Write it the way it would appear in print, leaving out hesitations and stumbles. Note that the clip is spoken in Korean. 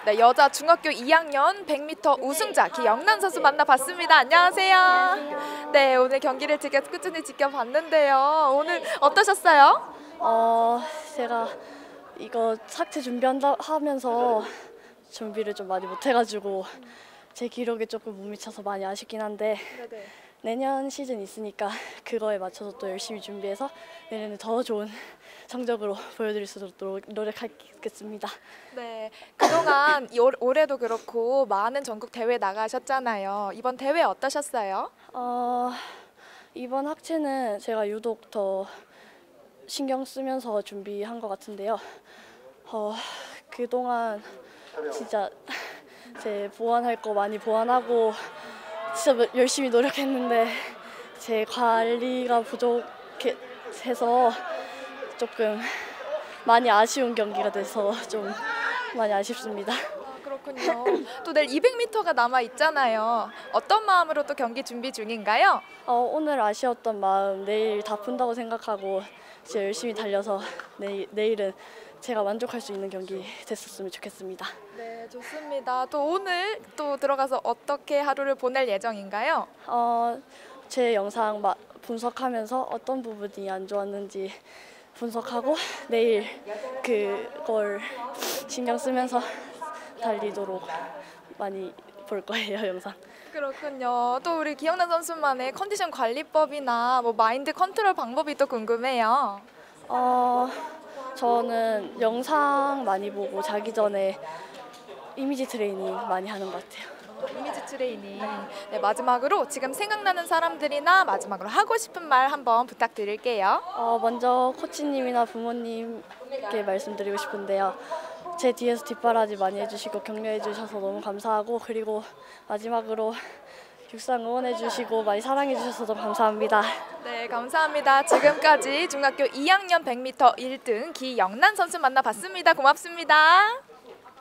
네, 여자 중학교 2학년 100m 우승자 기영란 선수 만나봤습니다. 안녕하세요. 안녕하세요. 네, 오늘 경기를 꾸준히 지켜봤는데요. 오늘 어떠셨어요? 제가 이거 삭제 하면서 준비를 좀 많이 못해가지고 제 기록에 조금 못 미쳐서 많이 아쉽긴 한데 내년 시즌 있으니까 그거에 맞춰서 또 열심히 준비해서 내년에 더 좋은 성적으로 보여드릴 수 있도록 노력하겠습니다. 네, 그동안 올해도 그렇고 많은 전국 대회 나가셨잖아요. 이번 대회 어떠셨어요? 이번 학체는 제가 유독 더 신경 쓰면서 준비한 것 같은데요. 그동안 진짜 제 보완할 거 많이 보완하고 진짜 열심히 노력했는데 제 관리가 부족해서 조금 많이 아쉬운 경기가 돼서 좀 많이 아쉽습니다. 그렇군요. 또 내일 200m가 남아 있잖아요. 어떤 마음으로 또 경기 준비 중인가요? 오늘 아쉬웠던 마음 내일 다 푼다고 생각하고 진짜 열심히 달려서 내일은 제가 만족할 수 있는 경기 됐었으면 좋겠습니다. 네, 좋습니다. 또 오늘 또 들어가서 어떻게 하루를 보낼 예정인가요? 제 영상 분석하면서 어떤 부분이 안 좋았는지 분석하고 내일 그걸 신경 쓰면서 달리도록 많이 볼 거예요, 영상. 그렇군요. 또 우리 기영란 선수만의 컨디션 관리법이나 뭐 마인드 컨트롤 방법이 또 궁금해요. 저는 영상 많이 보고 자기 전에 이미지 트레이닝 많이 하는 것 같아요. 이미지 트레이닝. 네, 마지막으로 지금 생각나는 사람들이나 마지막으로 하고 싶은 말 한번 부탁드릴게요. 먼저 코치님이나 부모님께 말씀드리고 싶은데요. 제 뒤에서 뒷바라지 많이 해주시고 격려해 주셔서 너무 감사하고 그리고 마지막으로 육상 응원해 주시고 많이 사랑해 주셔서 너무 감사합니다. 네, 감사합니다. 지금까지 중학교 2학년 100m 1등 기영란 선수 만나봤습니다. 고맙습니다.